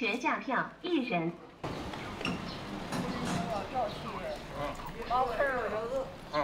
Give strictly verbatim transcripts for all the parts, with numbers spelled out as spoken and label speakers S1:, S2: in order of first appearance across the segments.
S1: 全价票一人。
S2: 要去，嗯，包片儿有个，嗯。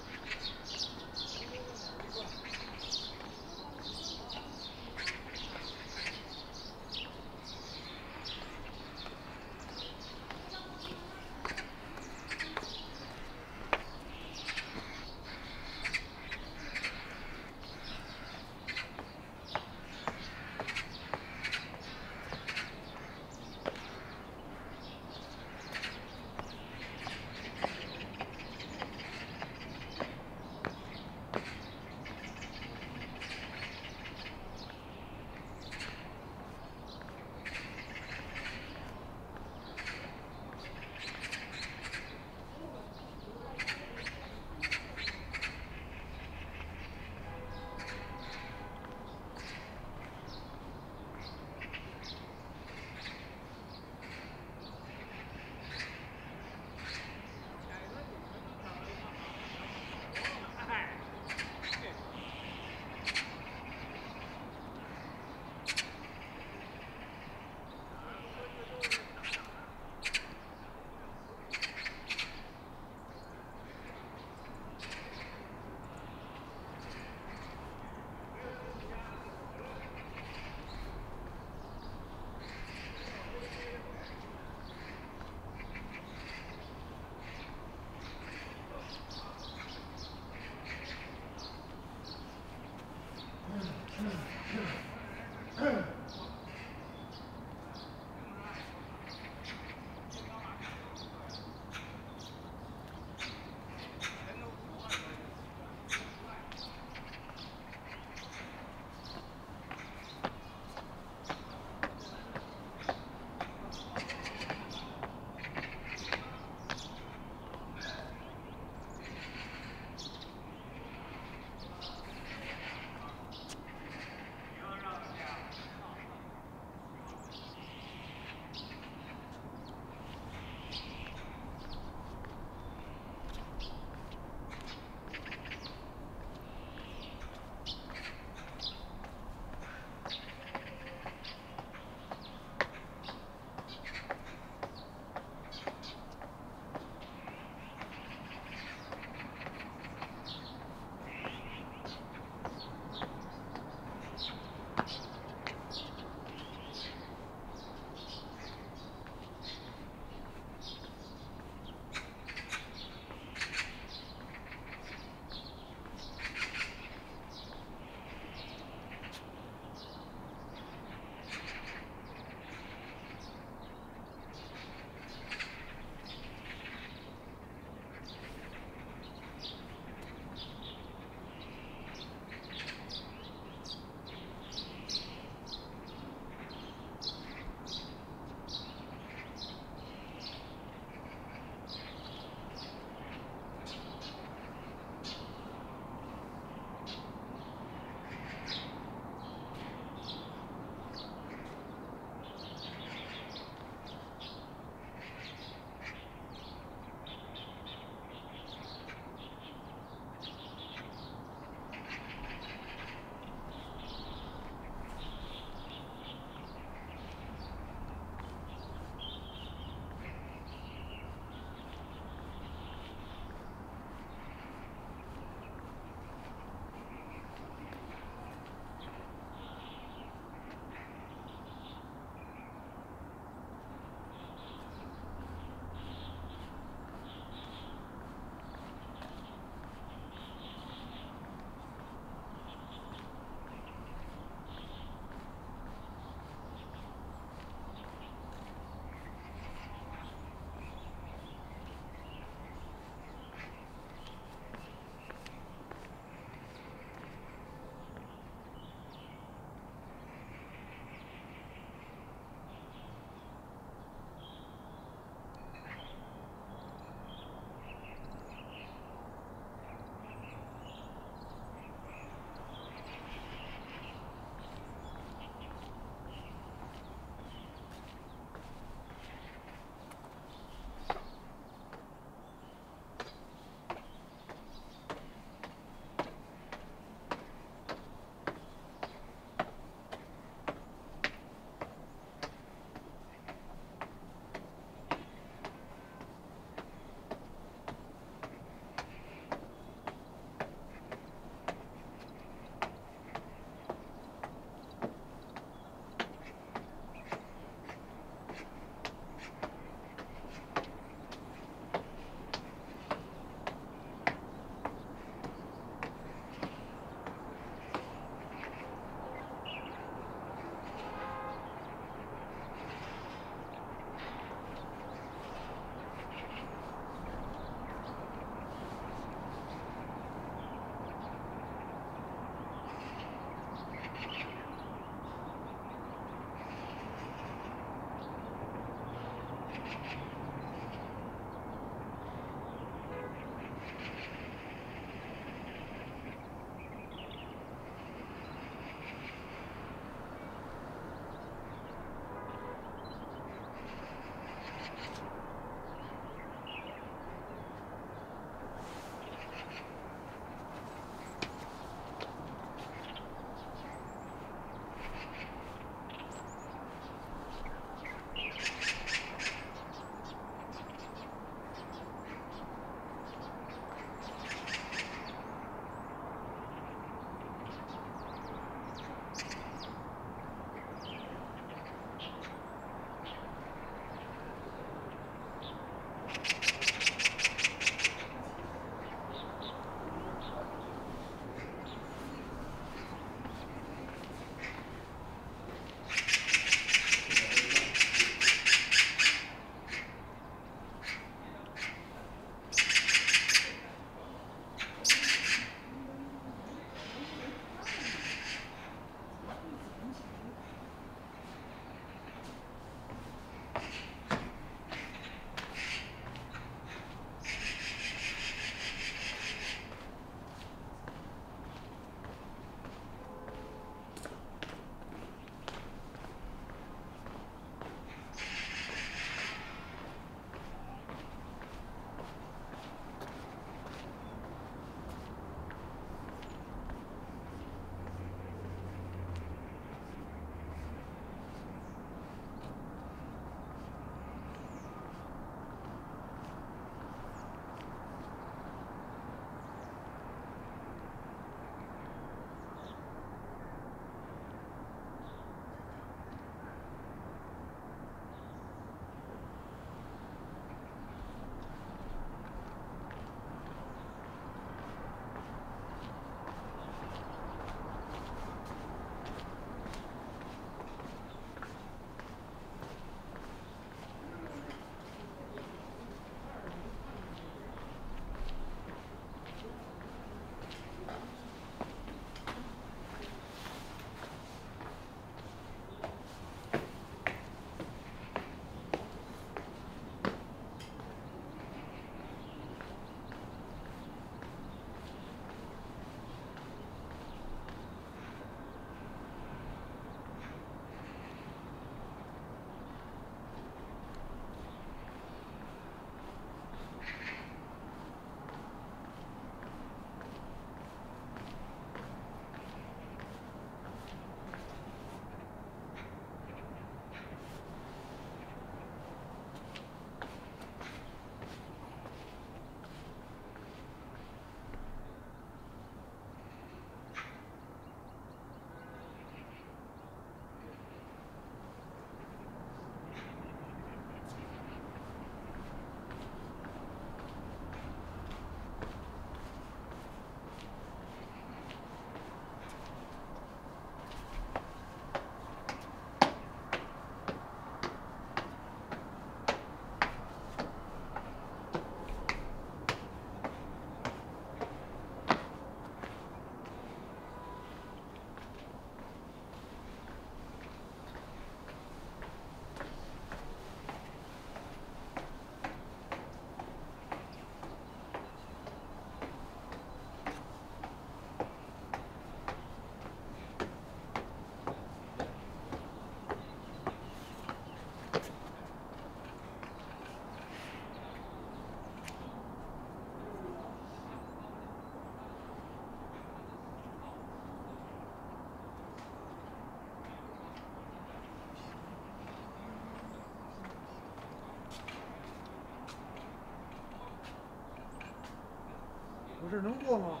S1: 不是能过吗？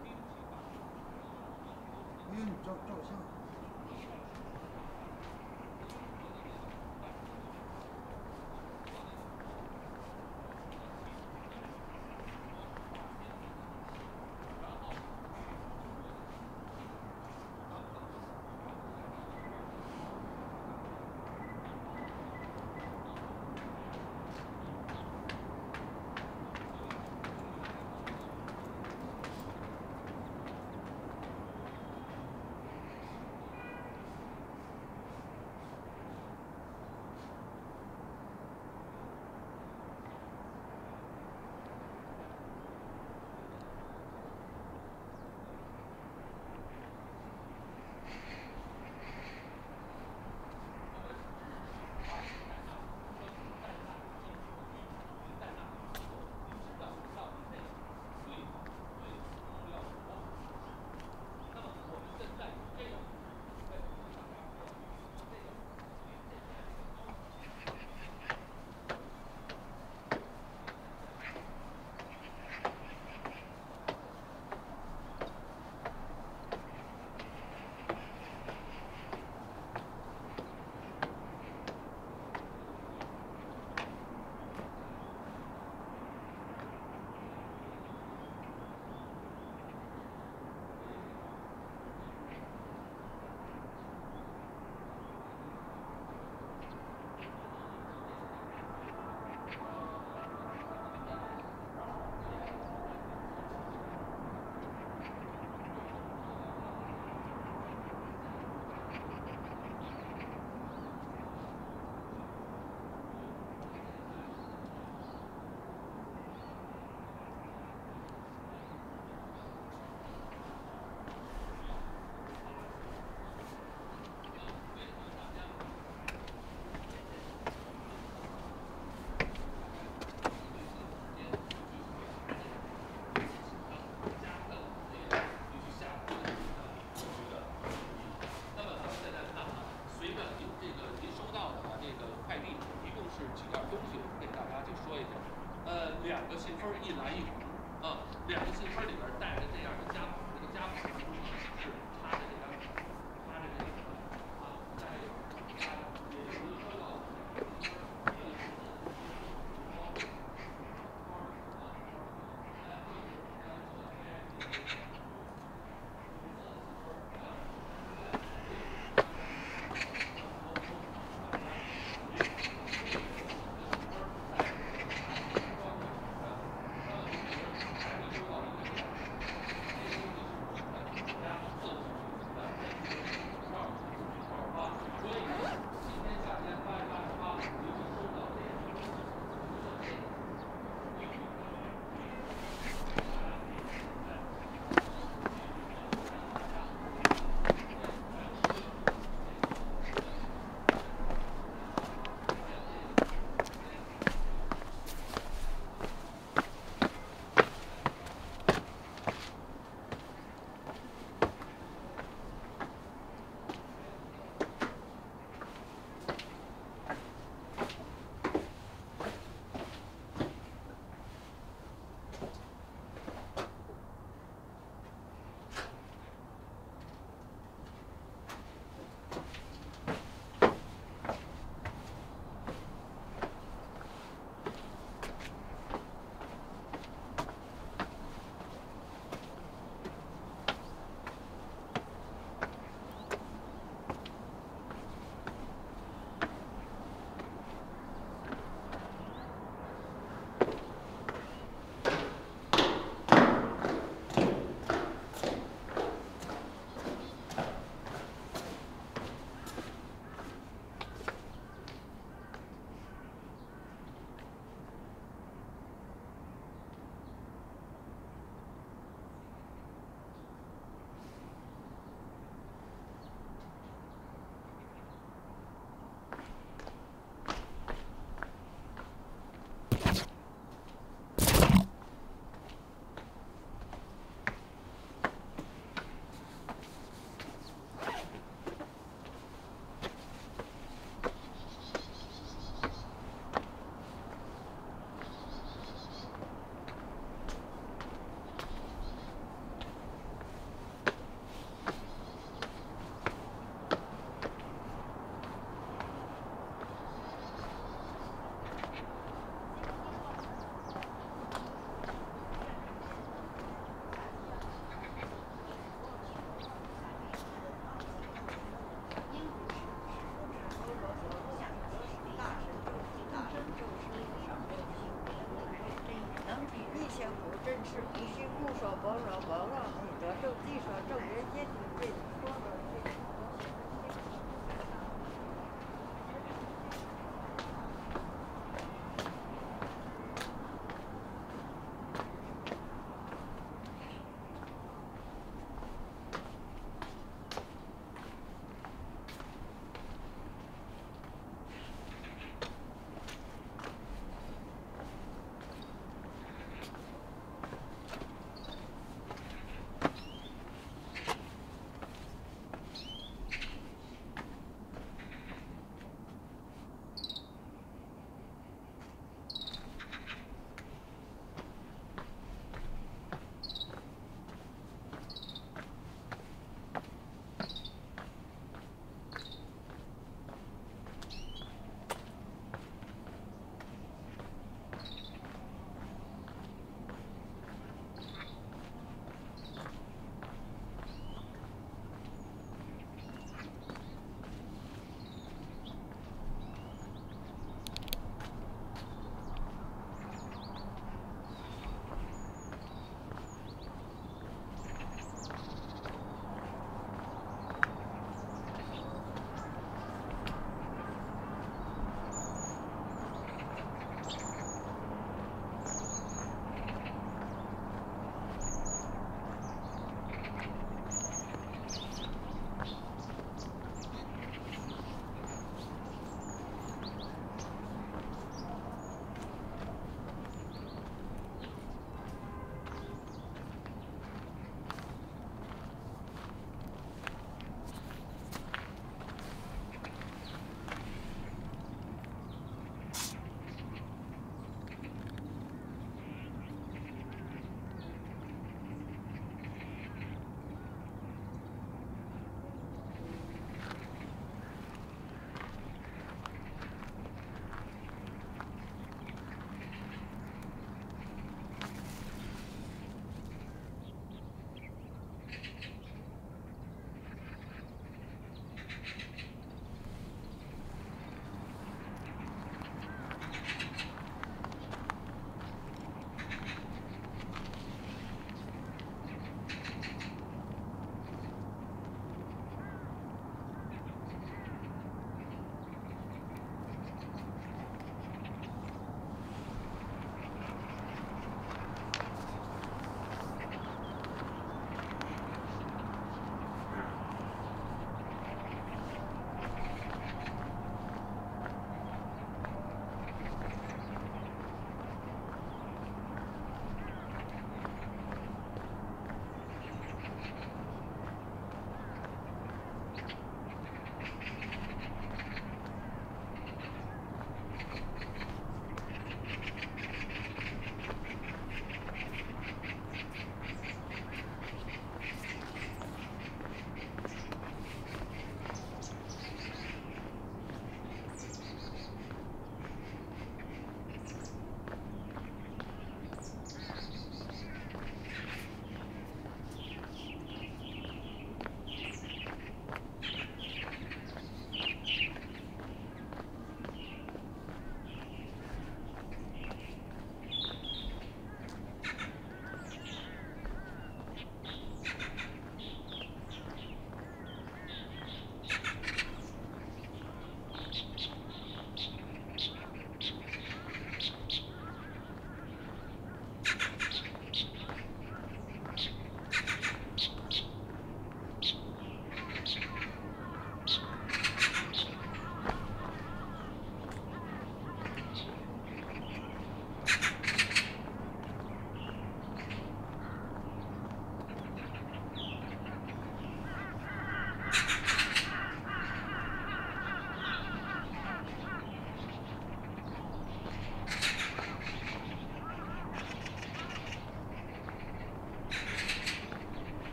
S1: 我以为你照照相。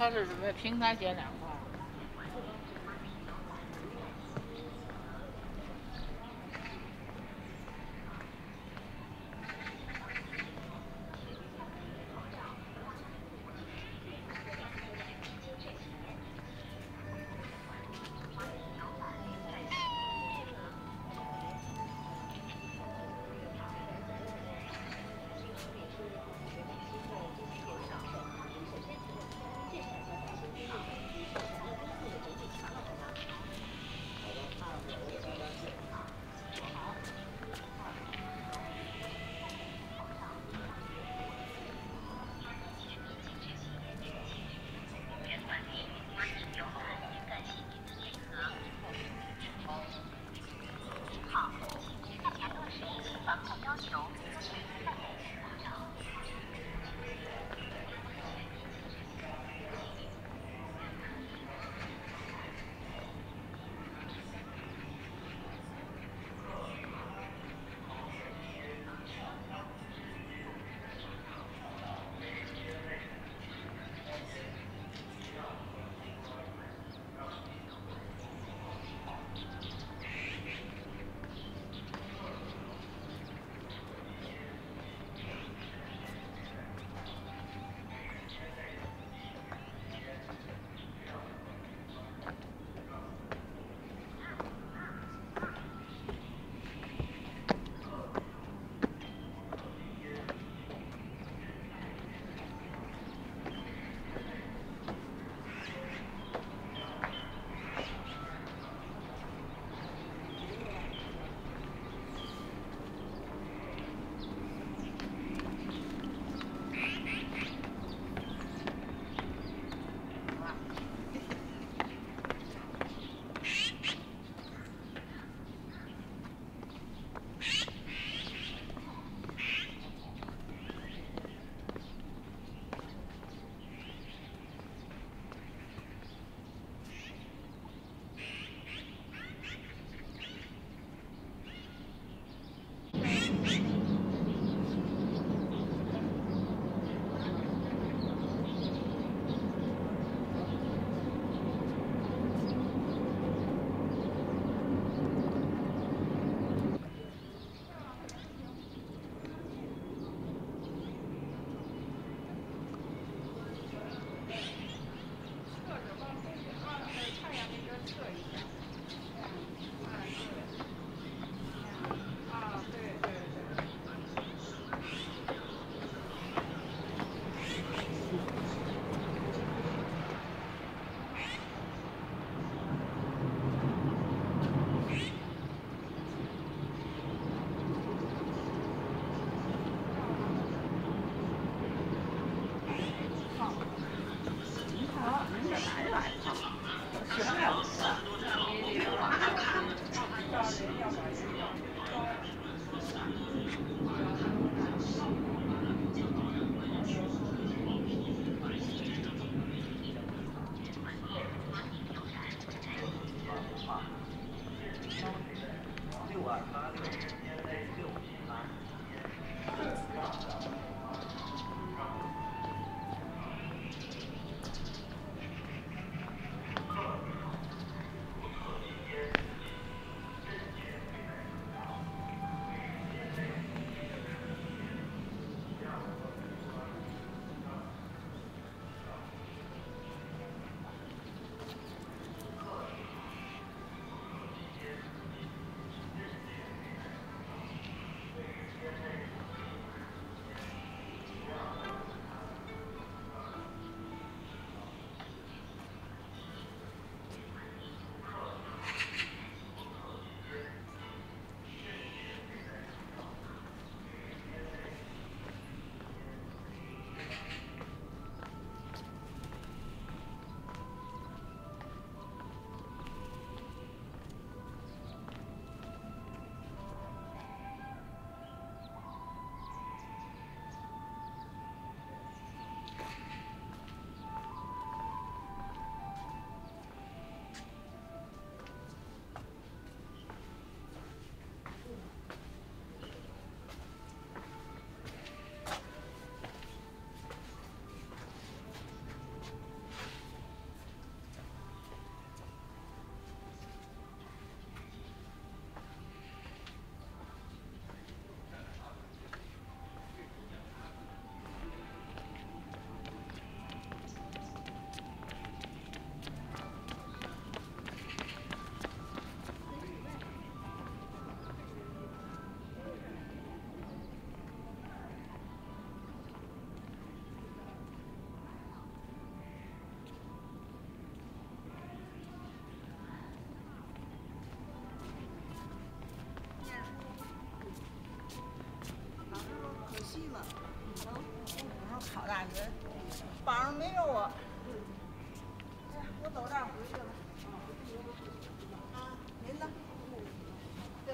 S2: 他是准备平摊减两块。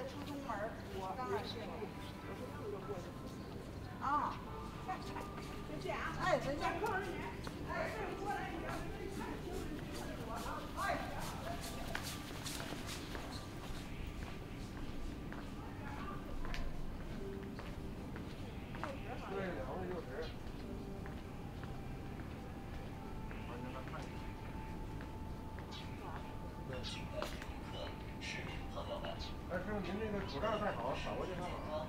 S2: 出中门，我刚二十。啊，就这样。哎，人家过来。哎，这过来你要是看清楚，你看我啊，哎。
S1: 对，两个六十。哎，师傅，您那个口罩戴好，扫过去看好。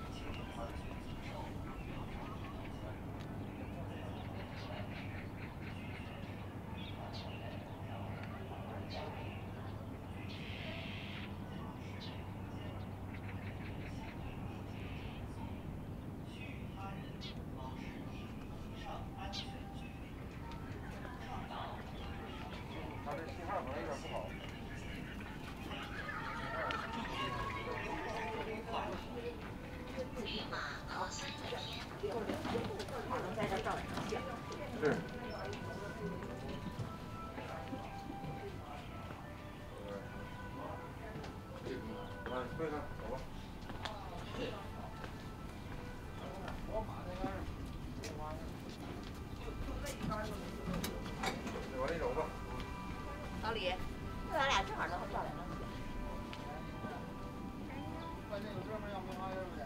S1: 他这信号可能有点不好。
S2: 能在这照相。
S1: 是。往退开，走吧。我马那边往里走吧。
S2: 老李，那咱俩正好能照两张相。
S1: 关键有这边要没花样的。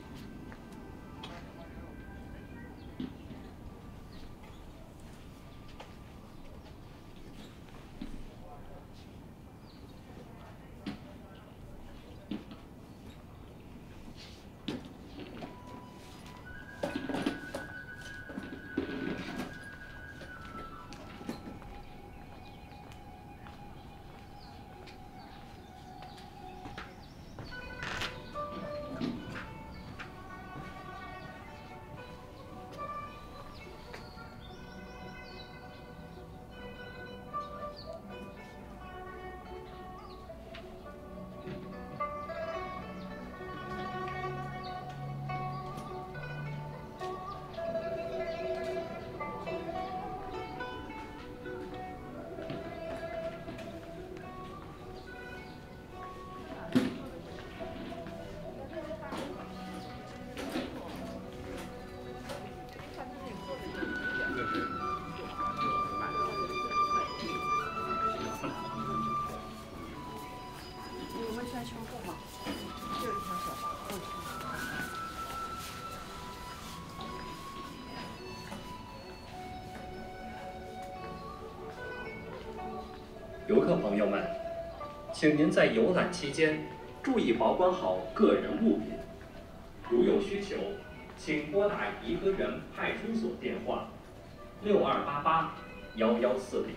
S3: 游客朋友们，请您在游览期间注意保管好个人物品。如有需求，请拨打颐和园派出所电话：六二八八幺幺四零。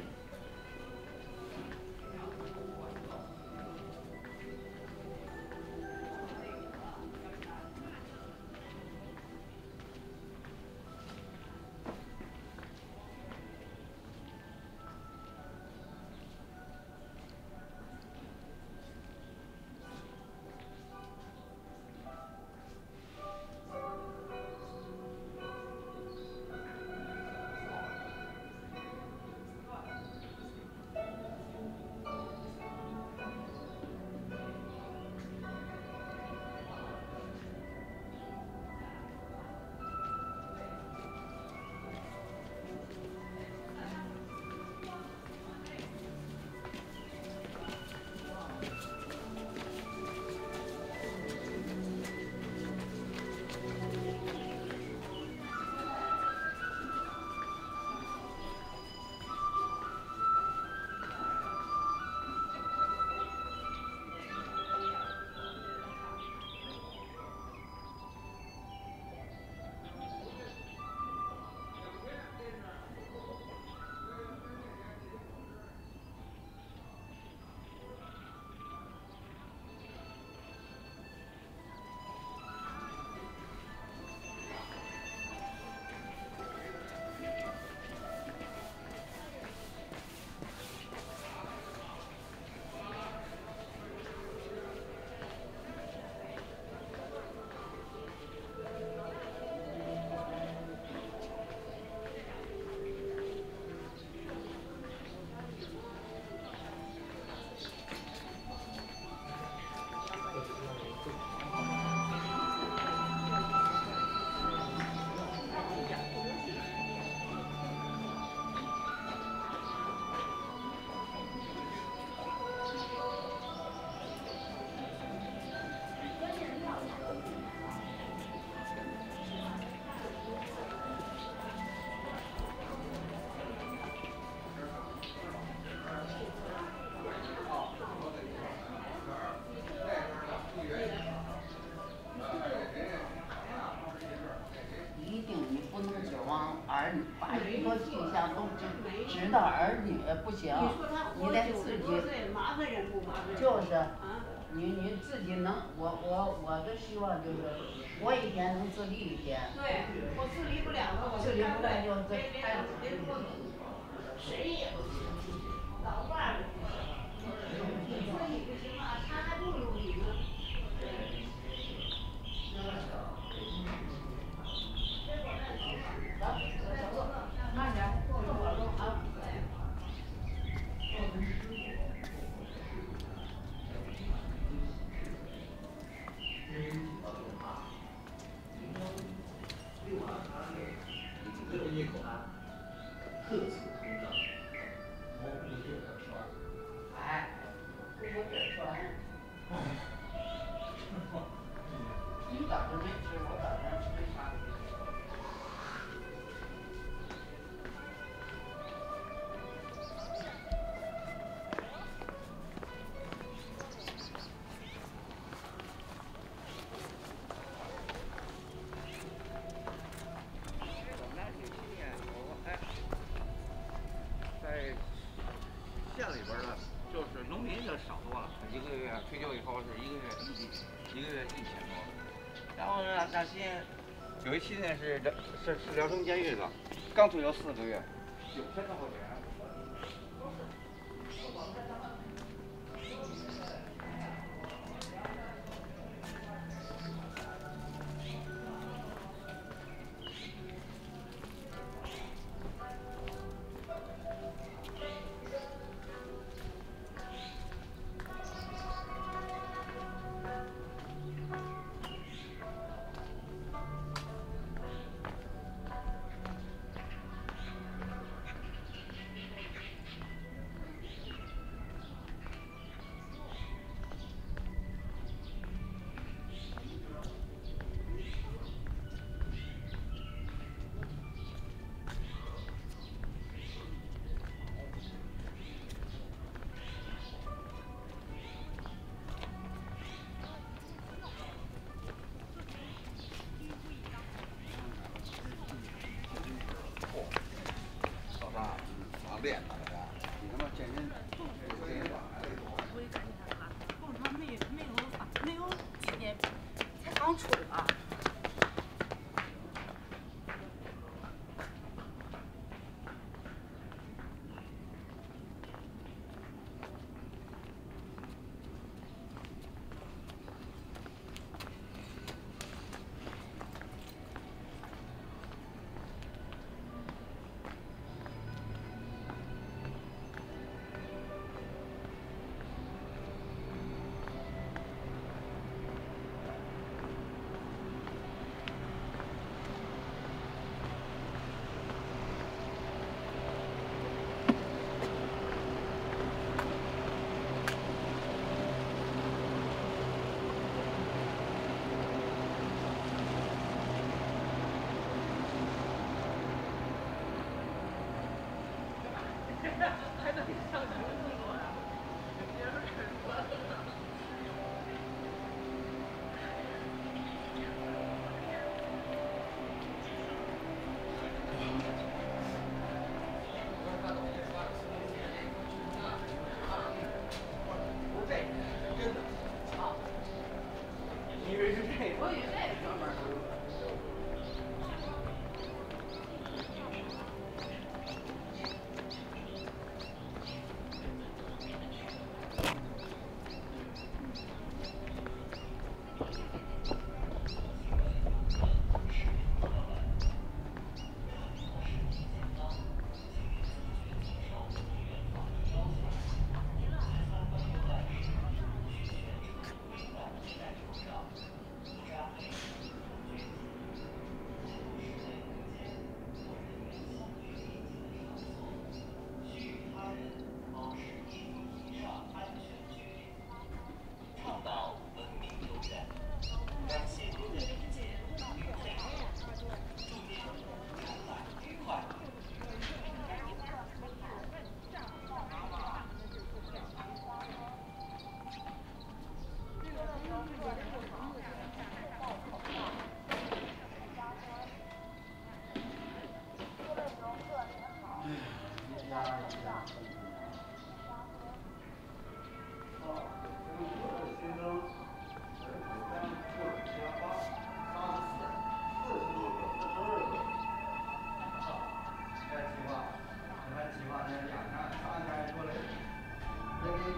S2: 指导儿女不行，你得自己。
S4: 麻烦人不麻烦人？
S2: 就是，你你自己能，我我我的希望就是活一天能自立一天。
S4: 对，我自理不了了，我
S2: 自理不了就这太。
S4: 谁也不行，老伴儿也不行，你说你不行啊，他还不如你呢。
S2: 慢点，过马路啊。
S3: 各自通道。
S2: 哎，不说这船。你早上没吃，我早上吃啥？
S1: 县里边呢，就是农民就少多了，一个月退休以后是一个月一一个月一千多，然后呢，那些有一期呢是是是辽城监狱的，刚退休四个月，九千多块钱。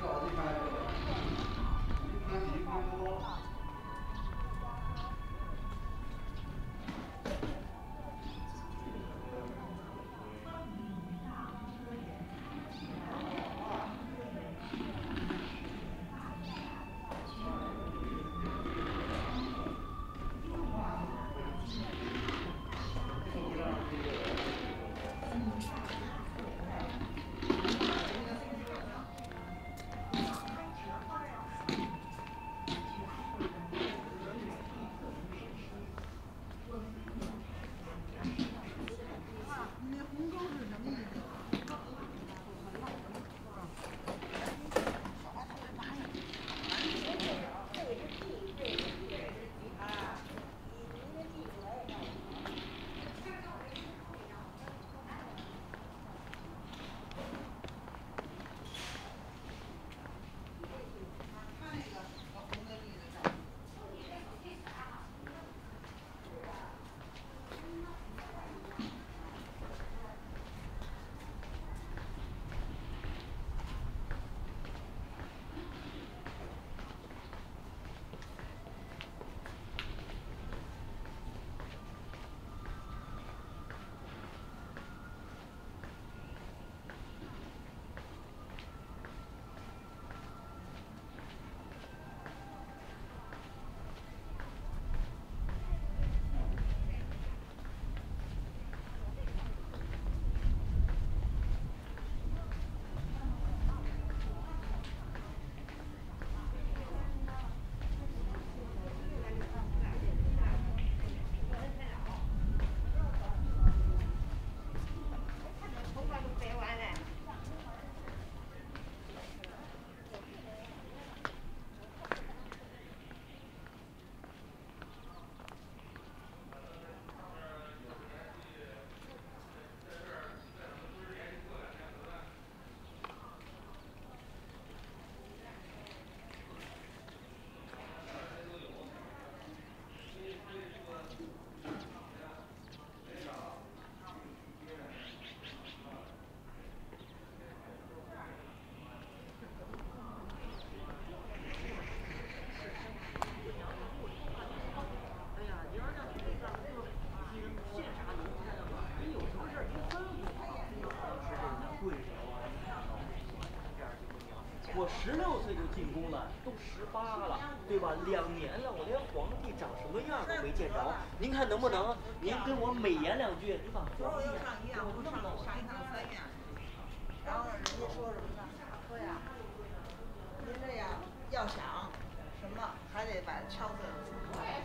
S5: 我十六岁就进宫了，都十八了，对吧？两年了，我连皇帝长什么样都没见着。您看能不能您跟我美言两句？你把皇帝
S2: 上一样，我上上一趟三样。然后人家说什么呢？说呀，您这样要想什么，还得把敲字出出来。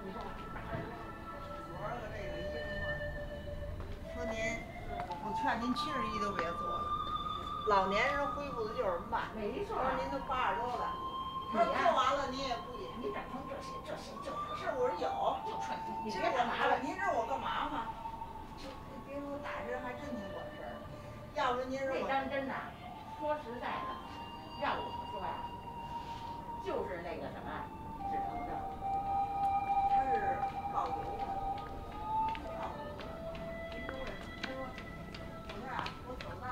S2: 多少个这个一个说您，我劝您七十一都别做了。老年人恢复的就是慢，
S4: 没错。
S2: 说您都八十多了，说做完了您也不也，
S4: 你整成这些这些就是，
S2: 是我说有，
S4: 就说你
S2: 你
S4: 别干嘛了，
S2: 您知道我干嘛吗？别说打针还真挺管事儿，要不您说
S4: 那张针呐，说实在的，让我说呀，就是那个什么止疼的。
S2: 它是爆油的，爆油的。您知道为什么？他说，我说啊，我走道儿。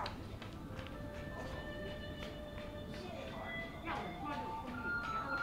S4: 让我说这个空气，然后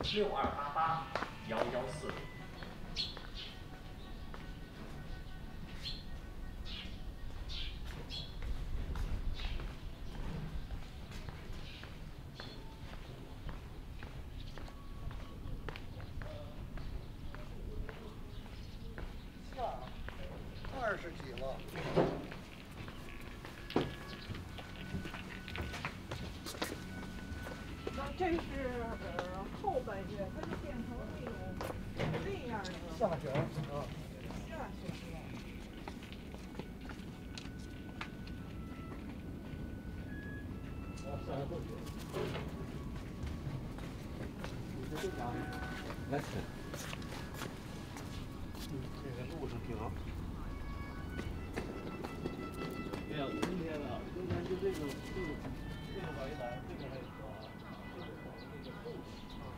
S3: 六二八八幺幺四。
S6: 二十几了。
S2: 那这是呃后半月，它就变成那种这样的
S6: 下旋啊。
S2: 下旋了。
S6: 来，嗯，这个路上挺好。
S5: 没有，今天呢，今天就这个这个这个围栏，这个还有啊，这个从那个后期啊。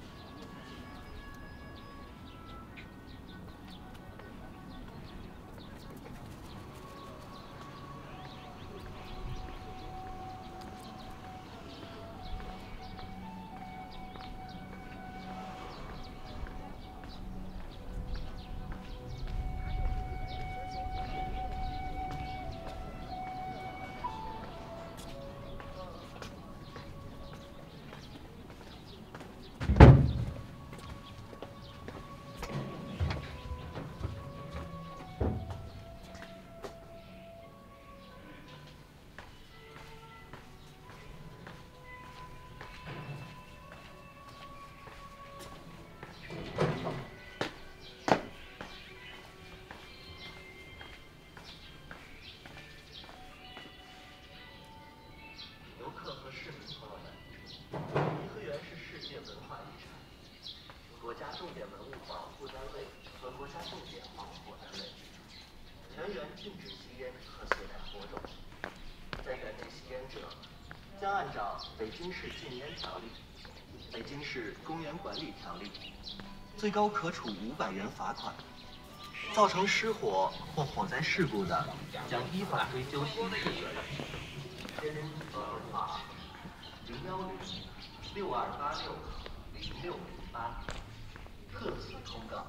S3: 游客和市民朋友们，颐和园是世界文化遗产，国家重点文物保护单位和国家重点保护单位。全园禁止吸烟和携带活动，在园内吸烟者将按照《北京市禁烟条例》《北京市公园管理条例》，最高可处五百元罚款。造成失火或火灾事故的，将依法追究刑事责任。天津电话零幺零六二八六零六零八，特此通告。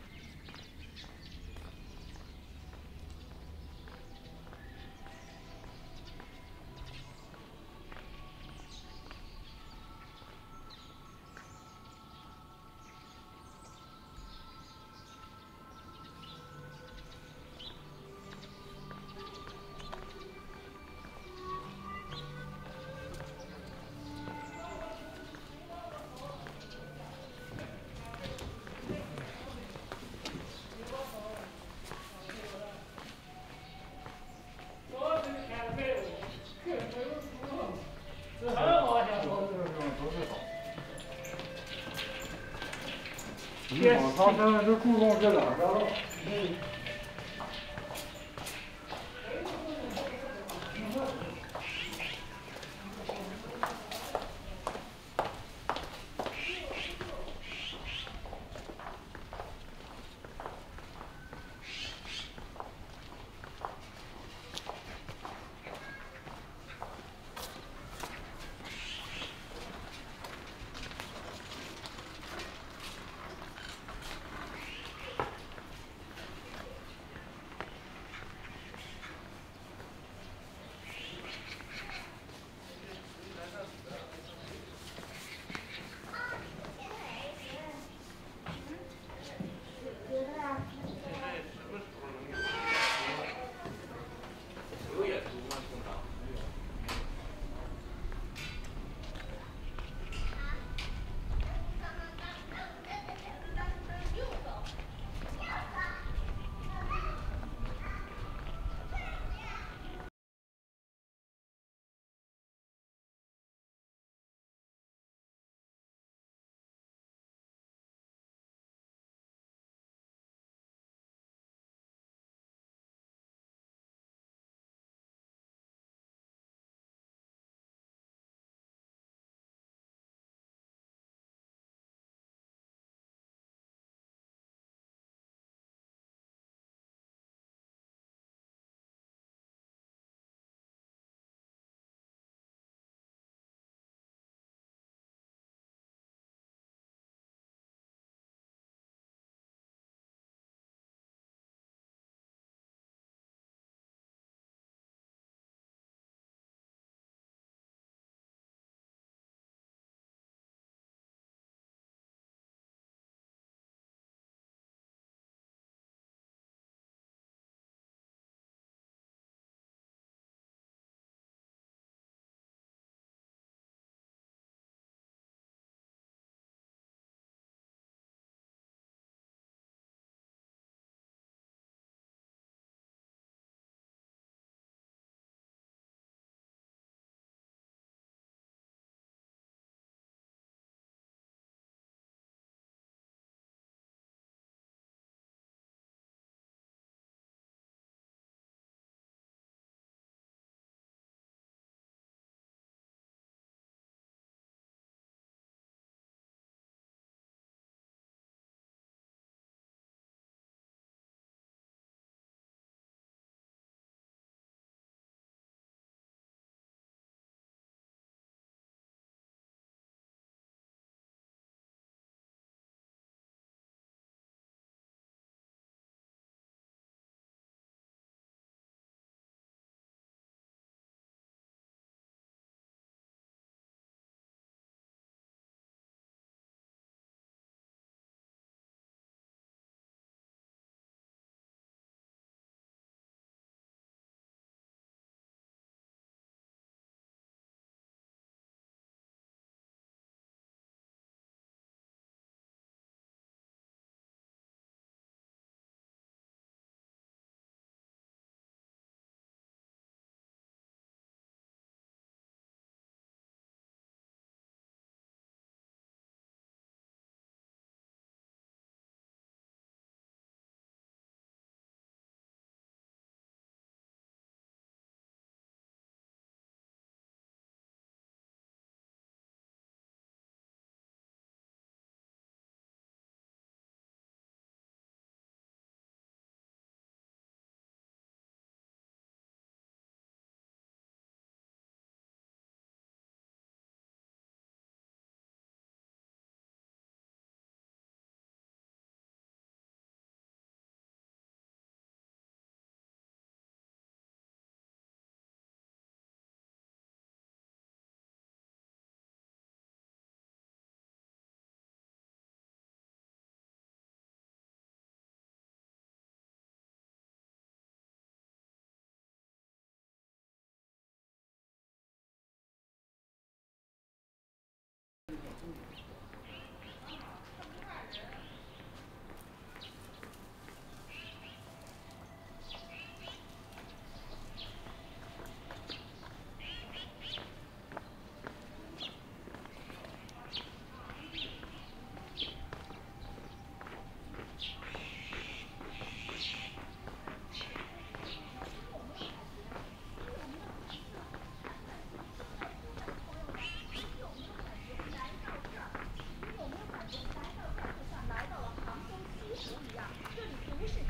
S6: 他现在就注重这两个了。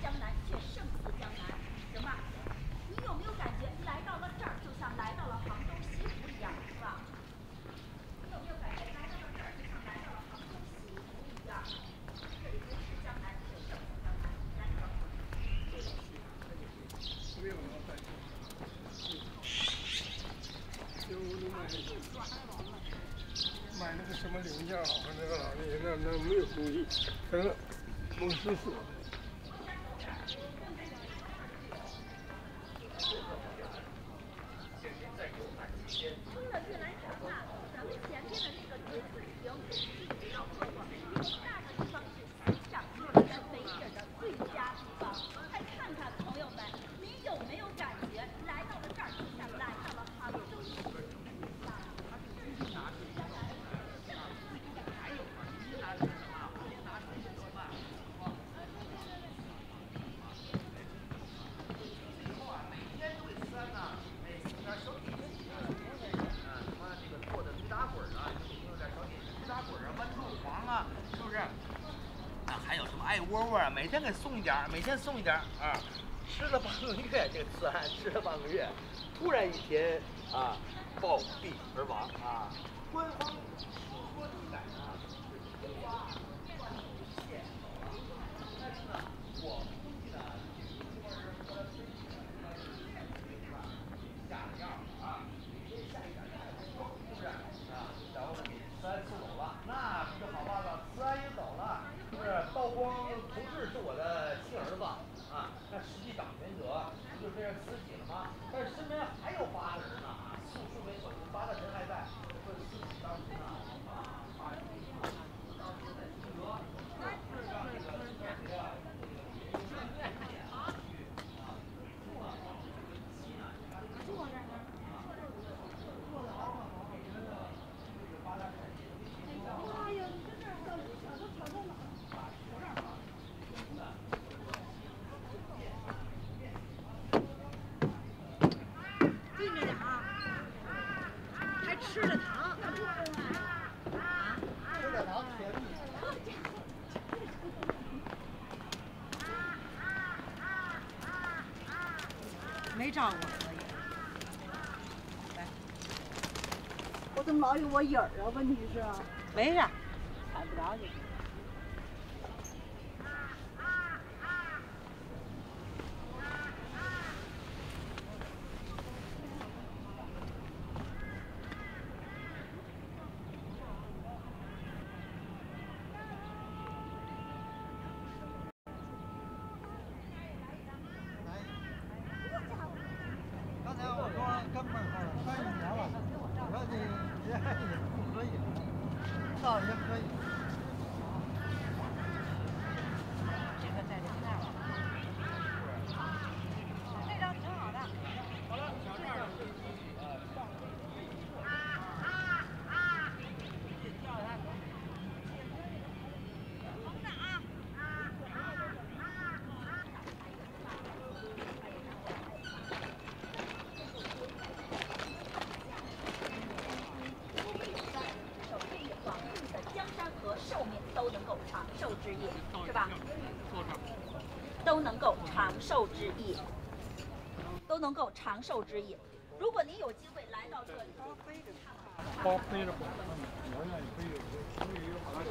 S7: 江南却胜似江南。什么？你有没有感觉来到了这儿，就像来到了杭州西湖一样，是吧？你有没有感觉来到了这儿，就像来到了杭州西湖一样？这里面是江南却胜似江南，来到了杭州。
S6: 没有了，再见。就买那个什么零件，好像那个老爷那那没有注意，成了蒙死死。
S7: 冲着玉兰山啊，咱们前面的这个追字亭一定要错过，因为那个地方是欣赏日本美景的最佳地方。再看看朋友们，你有没有感觉来到了这儿，就像来到了杭州西湖一样？
S1: 爱窝窝啊，每天给送一点儿，每天送一点儿啊。
S5: 吃了半个月，这个慈安吃了半个月，突然一天啊，暴毙而亡啊。官方说记载呢是天花无限，但是呢，我估计呢，这个中国人喝了水下了药啊，这下一点太多，是不是啊？然后呢，给慈安送走了，那不就好办了？慈安也走了。是不是道光同志是我的亲儿子啊？那实际掌权者不就这样慈禧了吗？但是身边还有八个人呢啊，数数没准，八个人还在。说慈禧当时呢啊，当时在清德，是让这个清德谁啊？这个清太监啊去啊，做了这个七呢，他这个坐这儿啊，坐牢了，给这个这个八大臣也没钱交。哎呀，你这这小小都吵到哪？
S2: 近着点啊，还吃着糖，啊，吃着糖甜蜜。没照顾可以。来，我怎么老有我影儿啊？问题是，没事，踩不着就行。刚才我说根本好了，三十年了，我说你也也不可以，倒也可以。这个在这看了，这张挺好的。好了，小这儿呃放。
S7: 都能够长寿之意，都能够长寿之意。如果您有机会来到这里，
S6: 包背着滚，我愿意背着，背着有好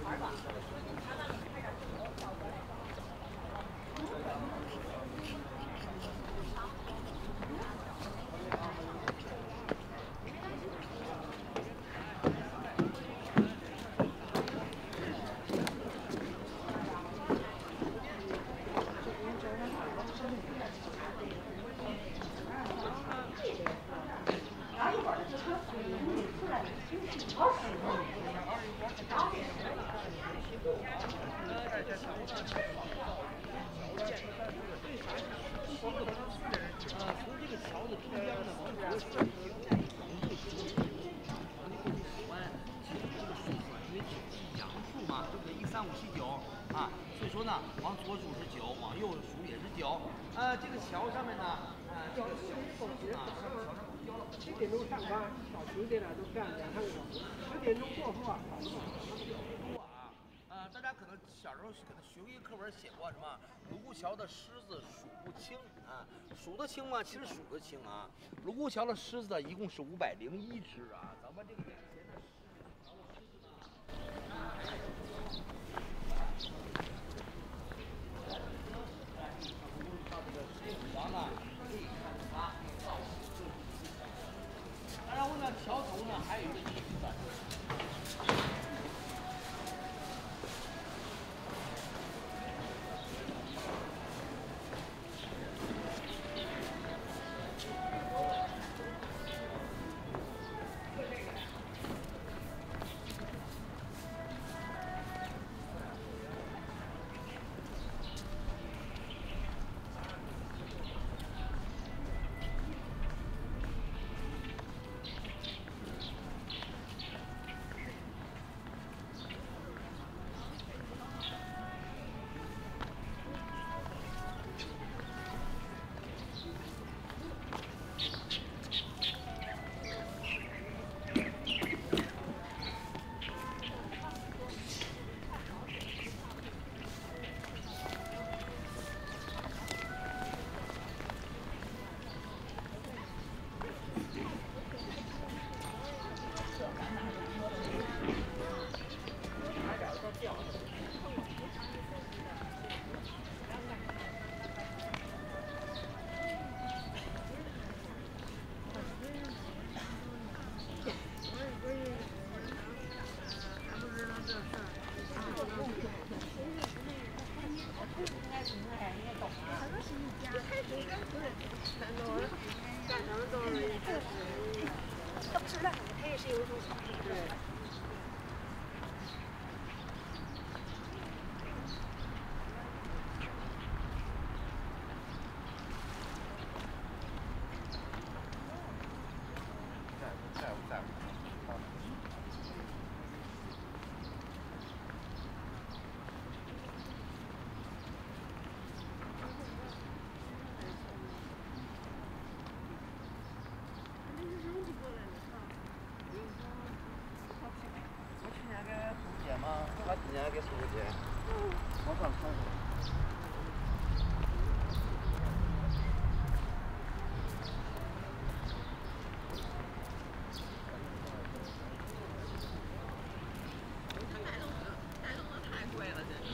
S5: 呃，这个桥上面呢，呃，这个小树啊，上桥上雕了。七点钟上班，到九点了都干两趟工，十点钟过后啊，多啊，呃，大家可能。
S8: 小时候给他学过一课本，写过什么卢沟桥的狮子数不清啊，数得清吗？其实数得清啊。卢沟桥的狮子一共是五百零一只啊，咱们这个眼前的狮到这个水舞王呢，可以看出它造型更精彩。当然，为了桥头呢，还有一个意思在。 他今年给叔叔姐，我刚看过。
S2: 带动的，带动的太贵了，这。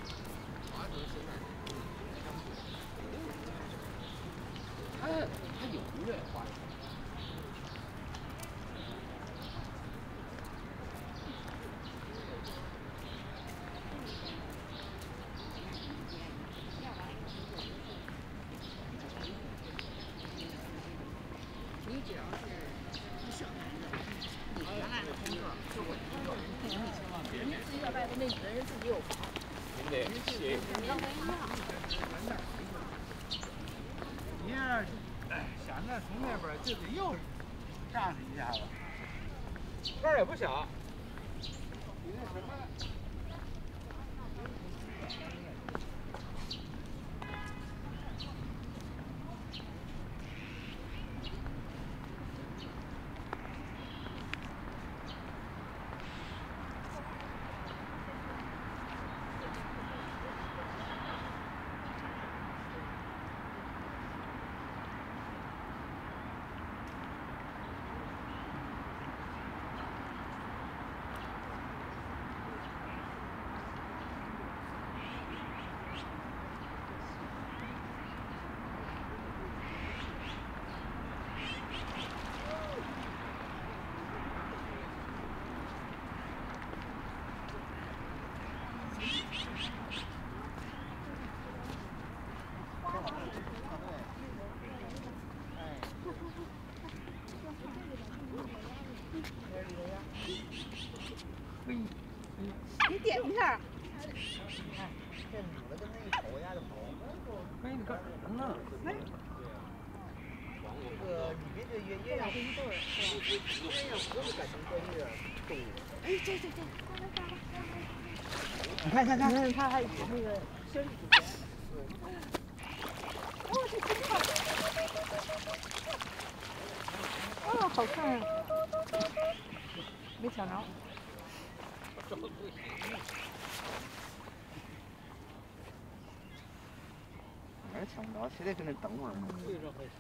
S8: 他他有音乐化。
S2: 那女的人自己有房，
S8: 您得写。
S2: 你要没一样。
S9: 你要哎想着从那边就得又上去一下子，
S8: 这儿也不小。
S9: 你那什么？
S2: 你点一下。
S9: 这女的跟那一瞅丫就跑。
S8: 哎，你干什么呢？
S2: 哎。
S9: 这个你别这鸳鸳鸯一对儿，鸳鸯不是改成专业动物。
S2: 哎，这这这，
S9: 你看看看，
S2: 你看他还有那个宣纸钱。哦，这真好。哦，好看啊！没抢着。
S1: 是听不着，非得跟那等会儿。
S5: 对着还行。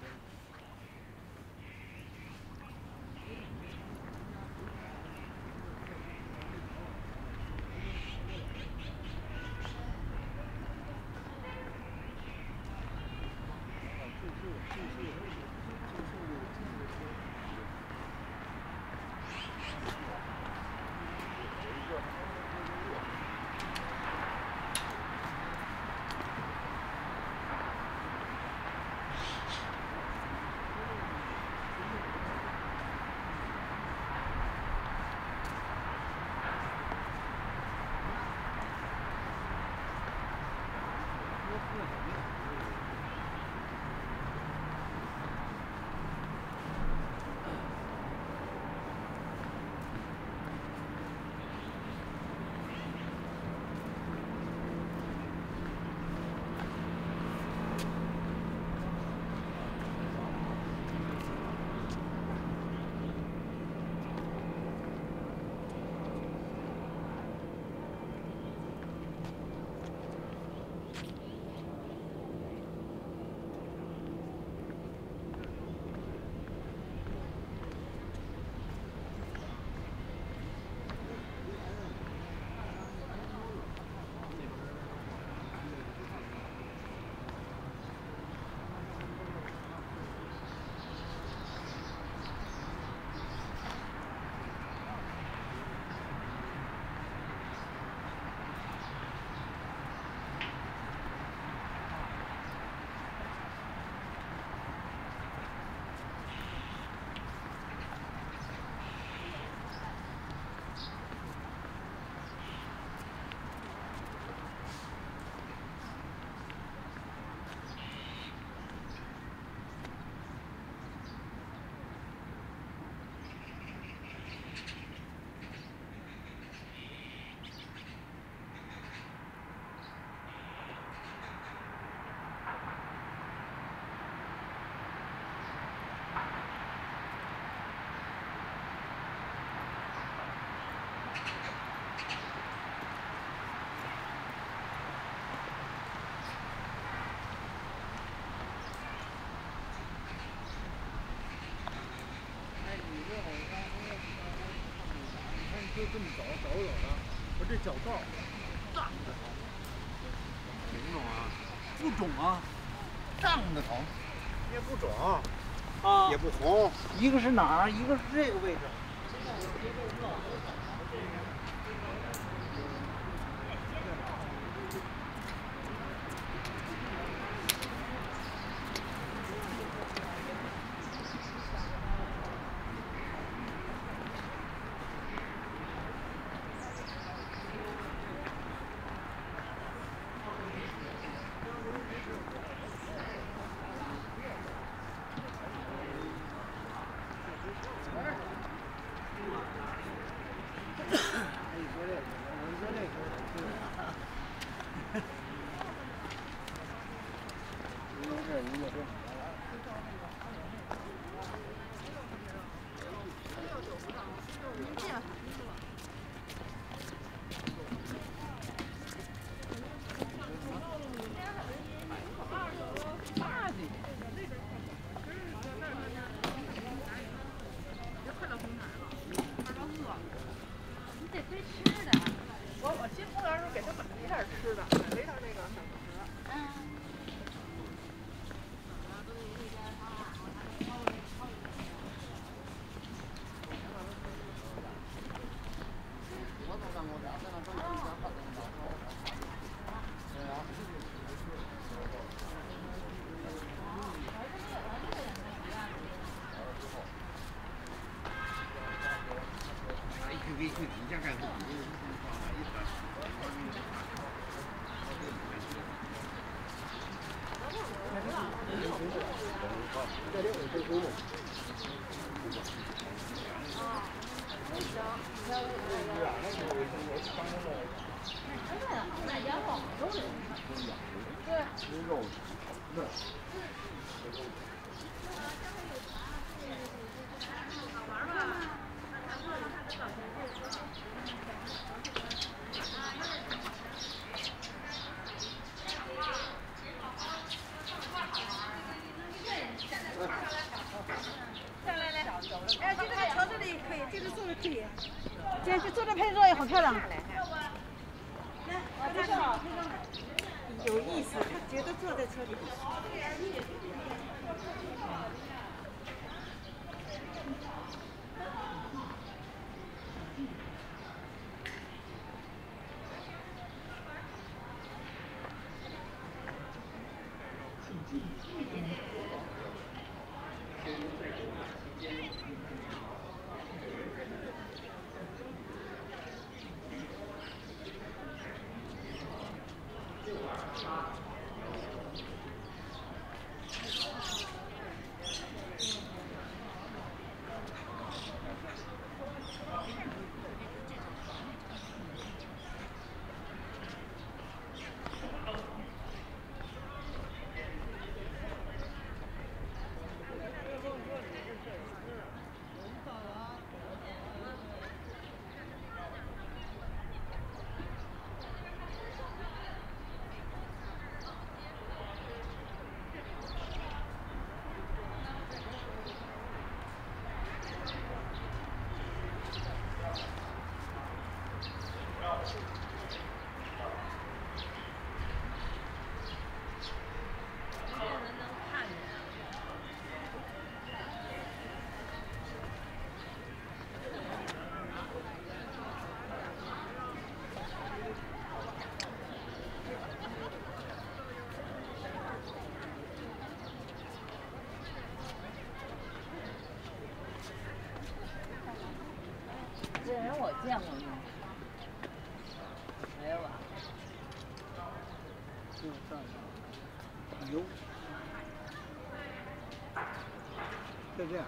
S9: 就这么走走走的，我这脚道胀得疼，
S8: 肿肿啊？
S9: 不肿啊，胀得疼，
S8: 也不肿，
S9: 啊，
S8: 也不红。
S9: 一个是哪儿？一个是这个位置。
S2: 这配色也好漂亮。来，这个有意思，他觉得坐在车里。
S10: 这人我见过吗？没有吧？
S9: 就这样，油，就这样。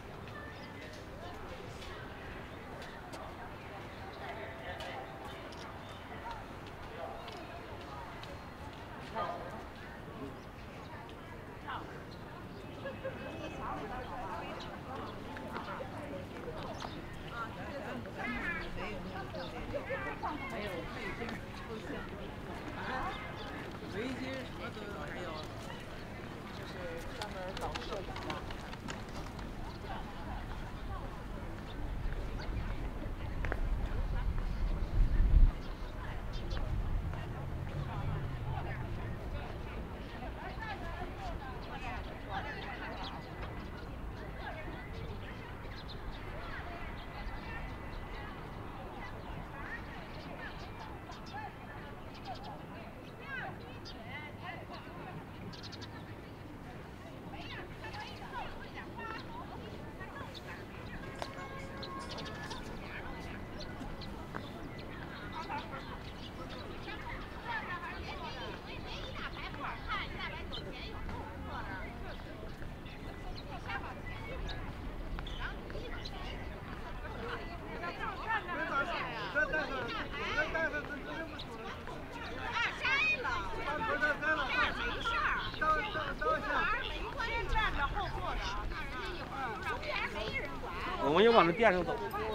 S8: 我们又往那店上走。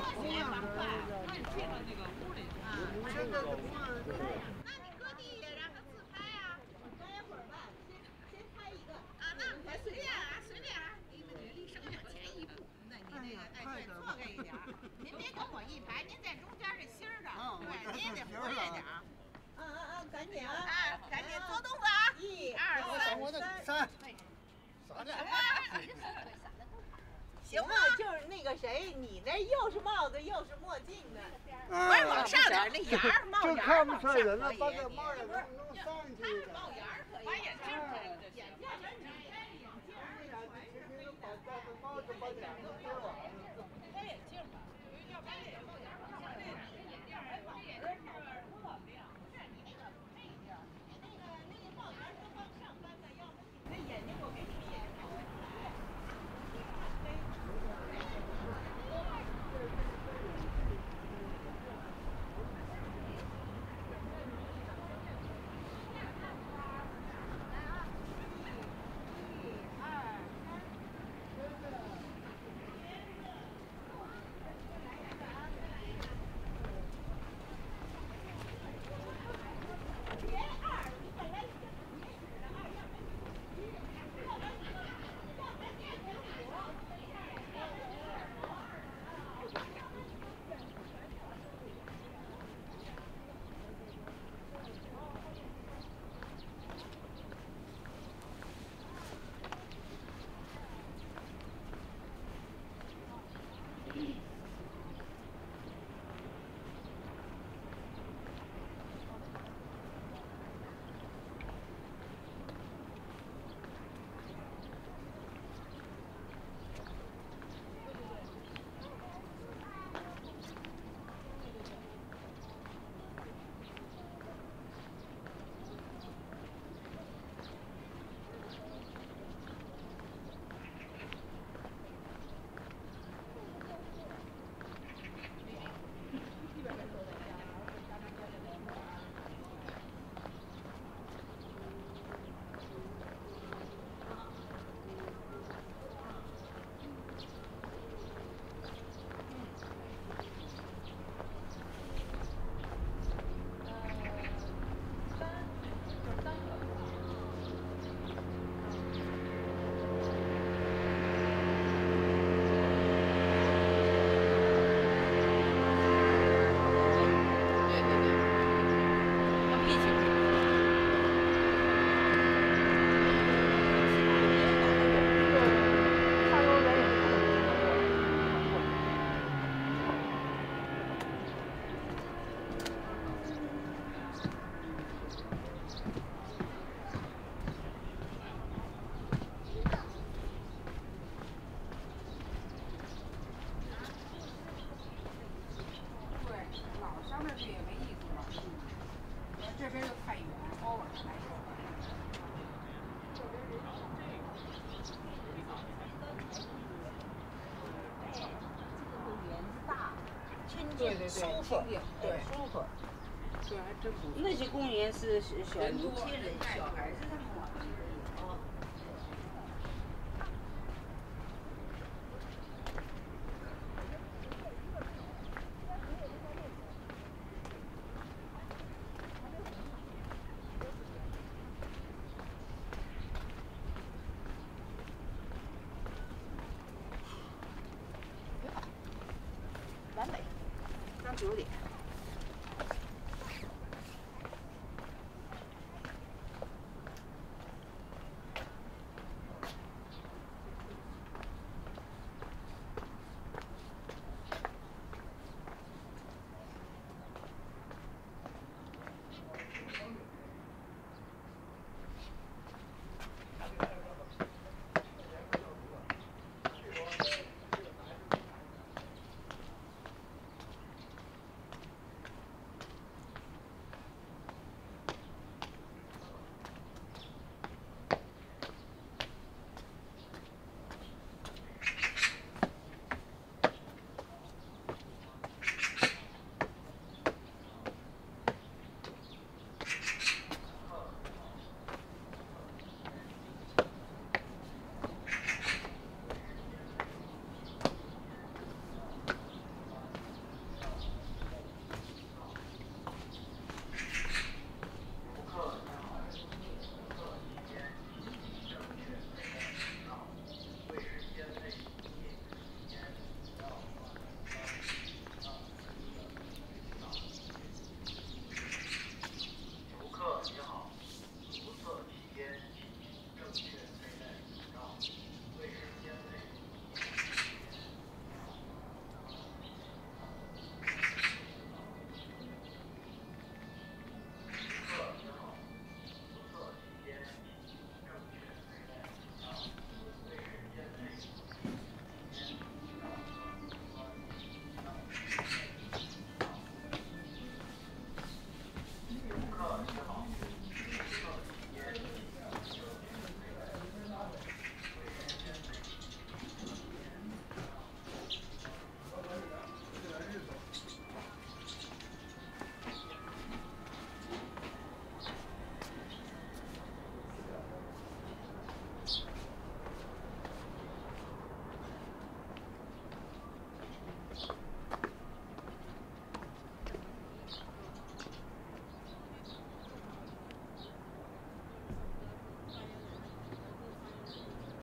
S4: 您别跟我一排，您在中间这心儿上，对，您也得活跃点儿。
S2: 嗯嗯嗯，赶紧啊！
S4: 哎，赶紧做动作啊！一二三，
S9: 三，
S4: 啥的？
S2: 行啊，就是那个谁，你那又是帽子又是墨镜的，
S4: 不是往上点那沿儿，帽
S9: 这
S4: 檐
S9: 看不出来
S4: 往上可以。
S9: 人了，把这帽檐弄上去一点。
S4: 帽檐可以，把眼镜儿戴了就行。眼镜儿，
S9: 把戴个帽子把脸都遮完了。
S4: 戴眼镜吧，要不然这帽檐往上戴点，这眼镜还帽檐是特亮。不是你那个配件，你那个那个帽檐是往上翻的，要不你那眼睛我给你们眼睛看不出来。
S10: 对，
S2: 舒服，
S10: 对，
S2: 舒服。
S10: 这还真不错。
S2: 那些公园是是小年轻人、小孩子他们玩的。哦。完美，刚九点。